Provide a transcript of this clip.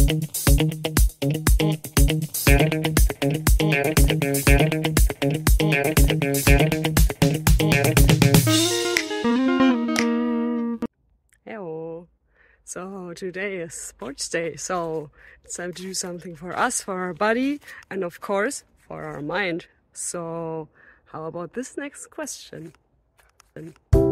Hello. So today is sports day, so it's time to do something for us, for our body, and of course for our mind. So how about this next question?